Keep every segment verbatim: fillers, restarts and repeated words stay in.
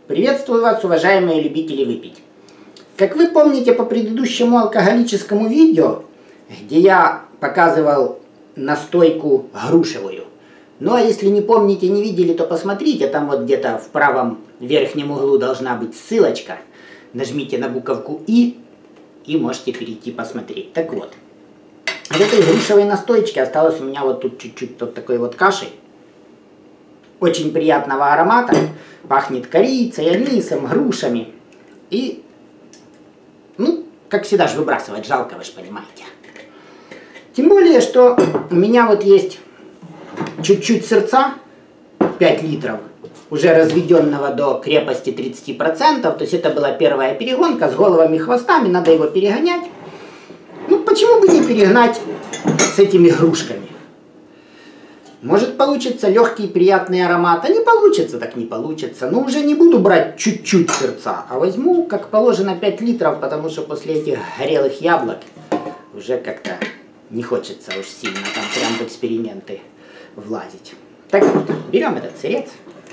Приветствую вас, уважаемые любители выпить. Как вы помните по предыдущему алкоголическому видео, где я показывал настойку грушевую. Ну а если не помните, не видели, то посмотрите, там вот где-то в правом верхнем углу должна быть ссылочка. Нажмите на буковку И и можете перейти посмотреть. Так вот, от этой грушевой настоечки осталось у меня вот тут чуть-чуть вот такой вот кашей. Очень приятного аромата. Пахнет корицей, анисом, грушами. И, ну, как всегда же выбрасывать жалко, вы же понимаете. Тем более, что у меня вот есть чуть-чуть сырца, пять литров, уже разведенного до крепости тридцати процентов. То есть это была первая перегонка с головами и хвостами, надо его перегонять. Ну, почему бы не перегнать с этими грушками? Может получится легкий приятный аромат, а не получится, так не получится. Но уже не буду брать чуть-чуть сырца, а возьму, как положено, пять литров, потому что после этих горелых яблок уже как-то не хочется уж сильно там прям в эксперименты влазить. Так вот, берем этот сырец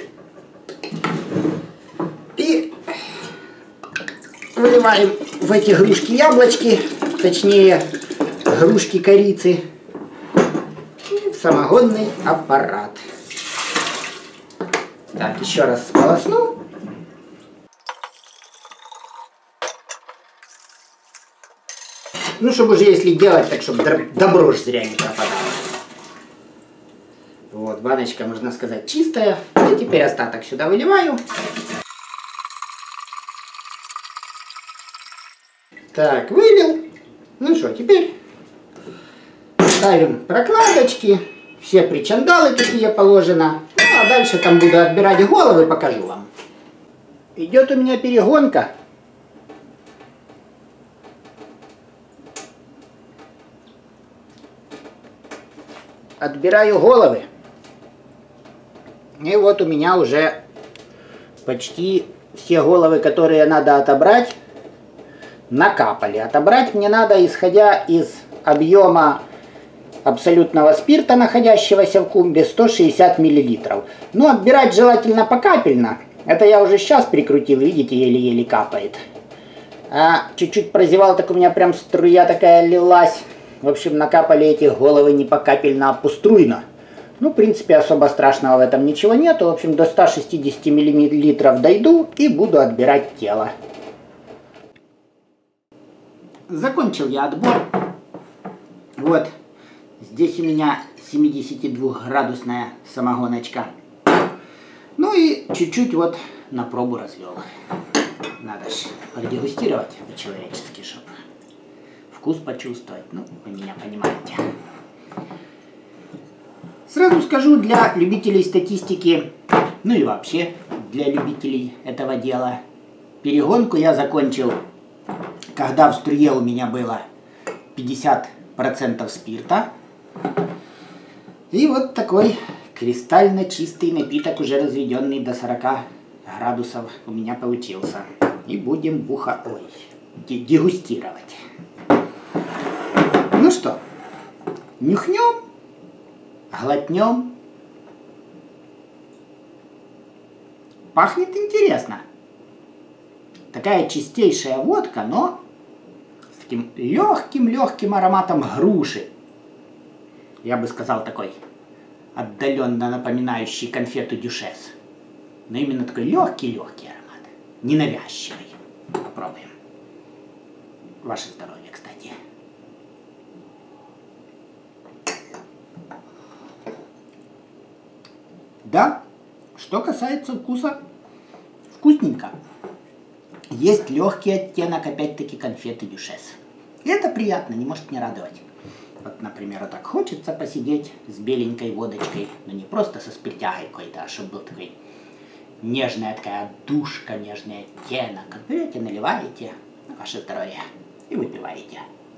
и выливаем в эти грушки яблочки, точнее грушки корицы, самогонный аппарат. Так, еще раз сполосну. Ну, чтобы уже если делать, так чтобы добро ж зря не пропадало. Вот, баночка, можно сказать, чистая. И теперь остаток сюда выливаю. Так, вылил. Ну что, теперь ставим прокладочки. Все причандалы, какие положено. Ну, а дальше там буду отбирать головы, покажу вам. Идет у меня перегонка. Отбираю головы. И вот у меня уже почти все головы, которые надо отобрать, накапали. Отобрать мне надо, исходя из объема абсолютного спирта, находящегося в кумбе, сто шестьдесят миллилитров. Но отбирать желательно покапельно. Это я уже сейчас прикрутил, видите, еле-еле капает. А чуть-чуть прозевал, так у меня прям струя такая лилась. В общем, накапали эти головы не покапельно, а пуструйно. Ну, в принципе, особо страшного в этом ничего нету. В общем, до ста шестидесяти миллилитров дойду и буду отбирать тело. Закончил я отбор. Вот. Здесь у меня семидесятидвухградусная самогоночка. Ну и чуть-чуть вот на пробу развел. Надо же продегустировать по-человечески, чтобы вкус почувствовать. Ну, вы меня понимаете. Сразу скажу, для любителей статистики, ну и вообще для любителей этого дела, перегонку я закончил, когда в струе у меня было пятьдесят процентов спирта. И вот такой кристально чистый напиток, уже разведенный до сорока градусов, у меня получился. И будем буха... Ой, дегустировать. Ну что, нюхнем, глотнем. Пахнет интересно. Такая чистейшая водка, но с таким легким-легким ароматом груши. Я бы сказал, такой отдаленно напоминающий конфету Дюшес. Но именно такой легкий-легкий аромат. Ненавязчивый. Попробуем. Ваше здоровье, кстати. Да, что касается вкуса, вкусненько. Есть легкий оттенок, опять-таки, конфеты Дюшес. И это приятно, не может не радовать. Вот, например, вот так хочется посидеть с беленькой водочкой, но не просто со спиртягой какой-то, а чтобы был такой нежная такая отдушка, нежный оттенок. Берете, наливаете на ваше здоровье и выпиваете.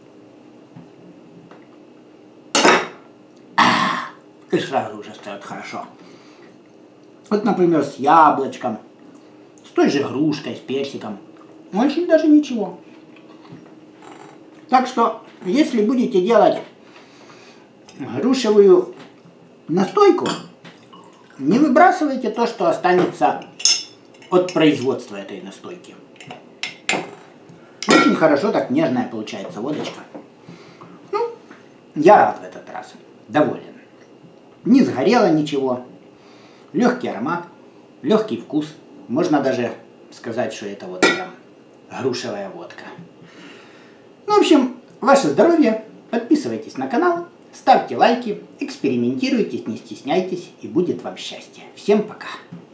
А, и сразу уже стает хорошо. Вот, например, с яблочком, с той же грушкой, с персиком. Очень даже ничего. Так что, если будете делать грушевую настойку, не выбрасывайте то, что останется от производства этой настойки. Очень хорошо, так нежная получается водочка. Ну, я рад в этот раз, доволен. Не сгорело ничего, легкий аромат, легкий вкус. Можно даже сказать, что это вот прям грушевая водка. Ну, в общем, ваше здоровье, подписывайтесь на канал, ставьте лайки, экспериментируйте, не стесняйтесь, и будет вам счастье. Всем пока!